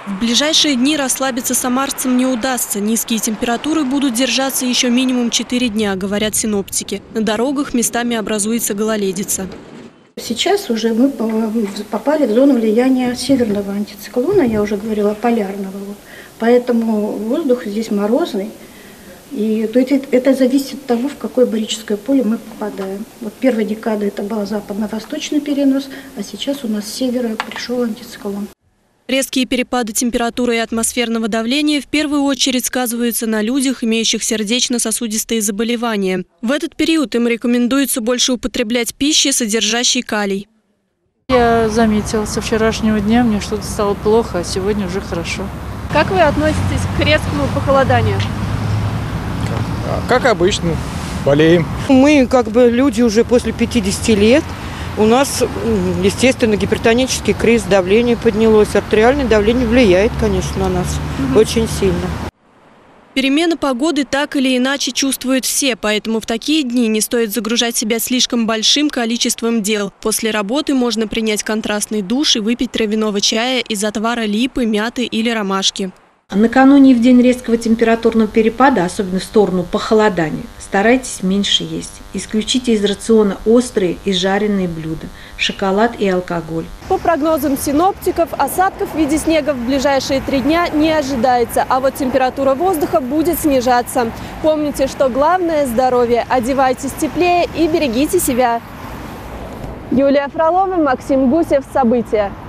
В ближайшие дни расслабиться самарцам не удастся. Низкие температуры будут держаться еще минимум 4 дня, говорят синоптики. На дорогах местами образуется гололедица. Сейчас уже мы попали в зону влияния северного антициклона, я уже говорила, полярного. Поэтому воздух здесь морозный. И это зависит от того, в какое барическое поле мы попадаем. Вот первая декада это был западно-восточный перенос, а сейчас у нас с севера пришел антициклон. Резкие перепады температуры и атмосферного давления в первую очередь сказываются на людях, имеющих сердечно-сосудистые заболевания. В этот период им рекомендуется больше употреблять пищи, содержащей калий. Я заметила, со вчерашнего дня мне что-то стало плохо, а сегодня уже хорошо. Как вы относитесь к резкому похолоданию? Как обычно, болеем. Мы люди уже после 50 лет. У нас, естественно, гипертонический криз, давление поднялось. Артериальное давление влияет, конечно, на нас очень сильно. Перемены погоды так или иначе чувствуют все, поэтому в такие дни не стоит загружать себя слишком большим количеством дел. После работы можно принять контрастный душ и выпить травяного чая из отвара липы, мяты или ромашки. Накануне и в день резкого температурного перепада, особенно в сторону похолодания, старайтесь меньше есть. Исключите из рациона острые и жареные блюда, шоколад и алкоголь. По прогнозам синоптиков, осадков в виде снега в ближайшие 3 дня не ожидается, а вот температура воздуха будет снижаться. Помните, что главное – здоровье. Одевайтесь теплее и берегите себя. Юлия Фролова, Максим Гусев. События.